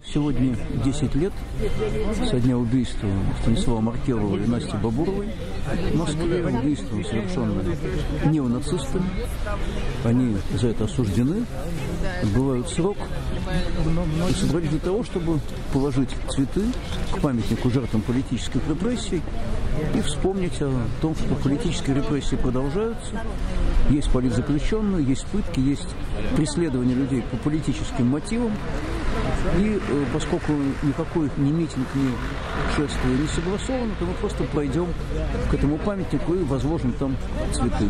Сегодня 10 лет со дня убийства Станислава Маркелова и Насти Бабуровой в Москве. Убийство совершенное неонацистами. Они за это осуждены, отбывают срок. И собрались для того, чтобы положить цветы к памятнику жертвам политических репрессий и вспомнить о том, что политические репрессии продолжаются. Есть политзаключенные, есть пытки, есть преследование людей по политическим мотивам. И поскольку никакой ни митинг, ни шествие не согласовано, то мы просто пойдем к этому памятнику и возложим там цветы.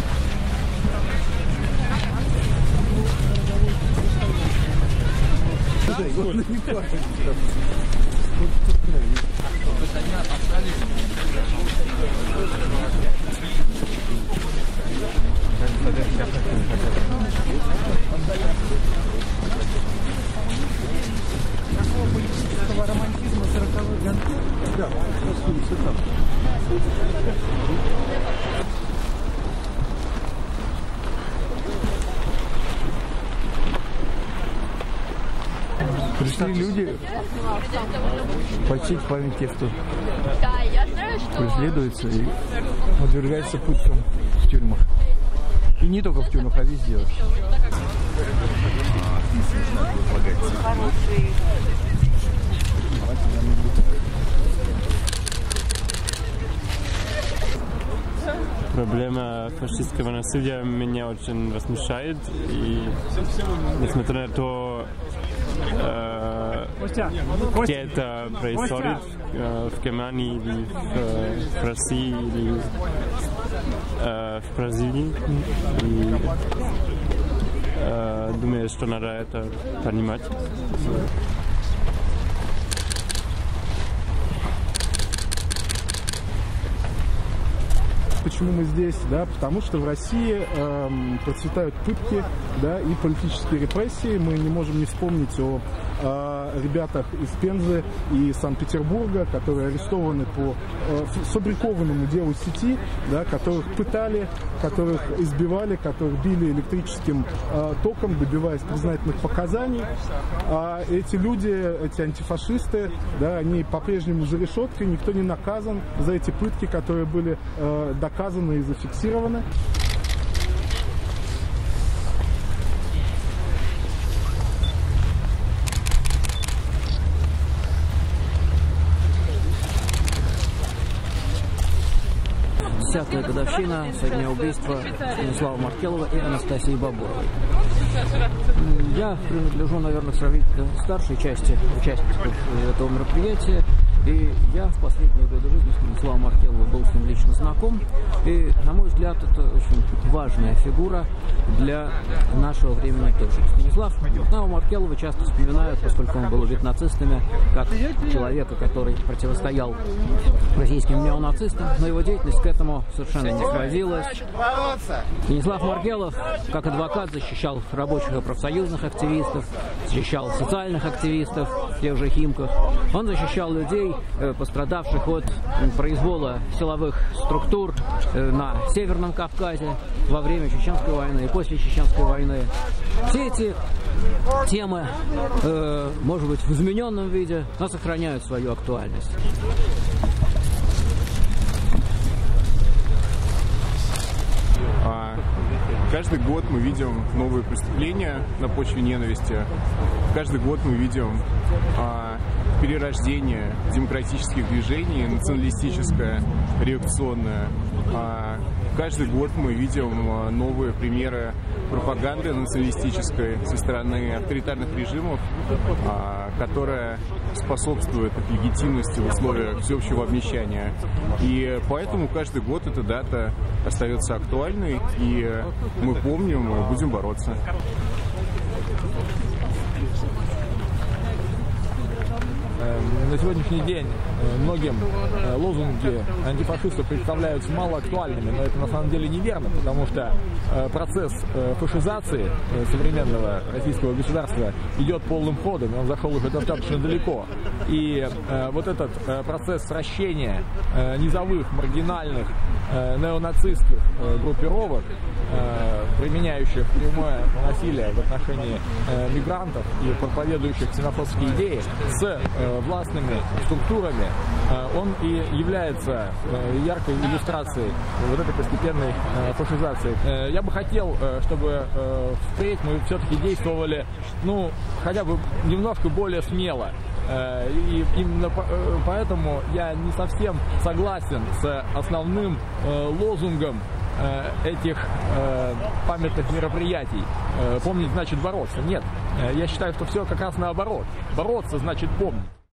Политического романтизма 40-х годов. Да, пришли люди почтить память тех, кто преследуется и подвергается пыткам в тюрьмах. И не только в тюрьмах, а везде вообще. Проблема фашистского насилия меня очень возмущает, и несмотря на то, где это происходит, в Германии или в России или в Бразилии, и думаю, что надо это понимать. Почему мы здесь? Да, потому что в России процветают пытки, да, и политические репрессии. Мы не можем не вспомнить о ребятах из Пензы и Санкт-Петербурга, которые арестованы по сфабрикованному делу сети, да, которых пытали, которых избивали, которых били электрическим током, добиваясь признательных показаний. А эти люди, эти антифашисты, да, они по-прежнему за решеткой, никто не наказан за эти пытки, которые были доказаны и зафиксированы. Десятая годовщина со дня убийства Станислава Маркелова и Анастасии Бабуровой. Я принадлежу, наверное, к сравнительно старшей части участников этого мероприятия. И я в последние годы жизни Станислава Маркелова был с ним лично знаком. И, на мой взгляд, это очень важная фигура для нашего времени тоже. Станислава Маркелова часто вспоминают, поскольку он был убит нацистами, как человека, который противостоял российским неонацистам, но его деятельность к этому совершенно не сводилась. Станислав Маркелов, как адвокат, защищал рабочих и профсоюзных активистов, защищал социальных активистов в тех же Химках. Он защищал людей, пострадавших от произвола силовых структур на Северном Кавказе во время Чеченской войны и после Чеченской войны. Все эти темы, может быть, в измененном виде, но сохраняют свою актуальность. Каждый год мы видим новые преступления на почве ненависти. Каждый год мы видим перерождение демократических движений, националистическое, реакционное. Каждый год мы видим новые примеры пропаганды националистической со стороны авторитарных режимов, которая способствует легитимности в условиях всеобщего обнищания. И поэтому каждый год эта дата остается актуальной, и мы помним и будем бороться. На сегодняшний день многим лозунги антифашистов представляются малоактуальными, но это на самом деле неверно, потому что процесс фашизации современного российского государства идет полным ходом, и он зашел уже достаточно далеко. И вот этот процесс сращения низовых, маргинальных, неонацистских группировок, применяющих прямое насилие в отношении мигрантов и проповедующих ксенофобские идеи с властными структурами, он и является яркой иллюстрацией вот этой постепенной фашизации. Я бы хотел, чтобы впредь мы все-таки действовали, ну, хотя бы немножко более смело. И именно поэтому я не совсем согласен с основным лозунгом этих памятных мероприятий. Помнить значит бороться. Нет, я считаю, что все как раз наоборот. Бороться значит помнить.